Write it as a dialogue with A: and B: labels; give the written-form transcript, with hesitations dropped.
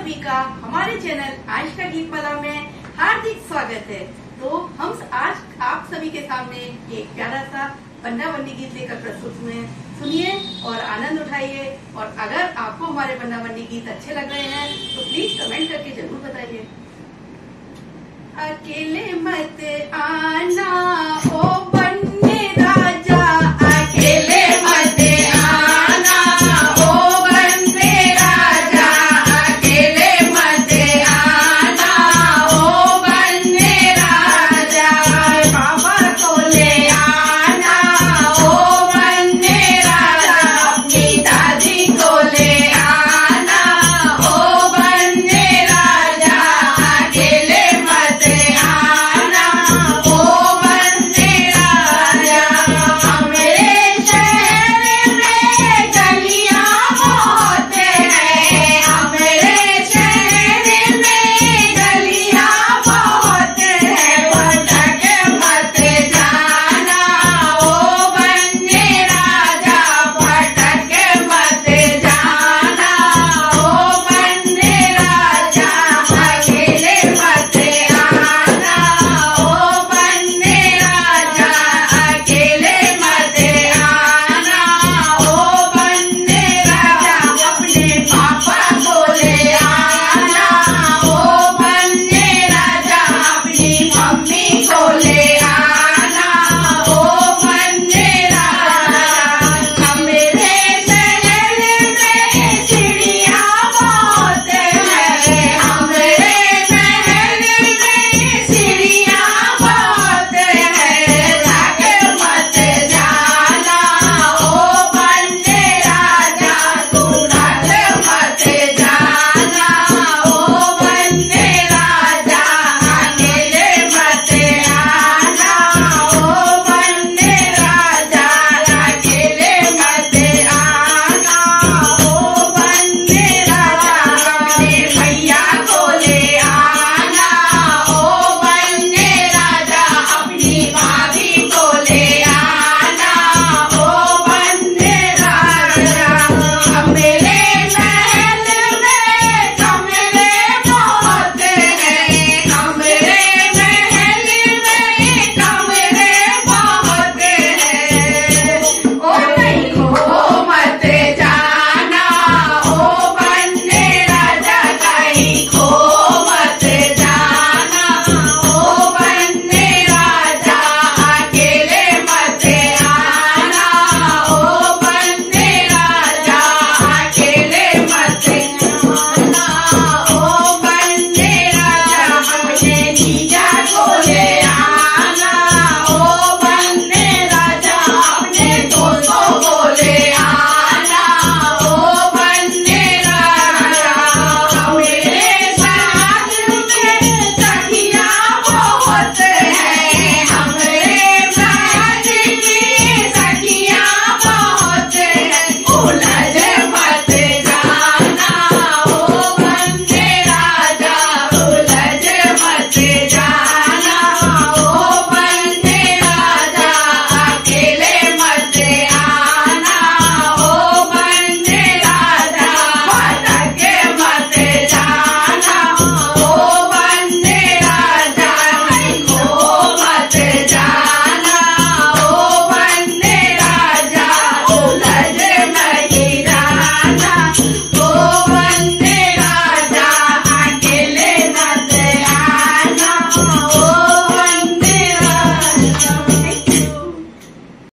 A: सभी का हमारे चैनल आज का गीत माला में हार्दिक स्वागत है। तो हम आज आप सभी के सामने एक प्यारा सा बन्ना बन्नी गीत लेकर प्रस्तुत हुए हैं। सुनिए और आनंद उठाइए। और अगर आपको हमारे बन्ना बन्नी गीत अच्छे लग रहे हैं तो प्लीज कमेंट करके जरूर बताइए। अकेले मत आना ओ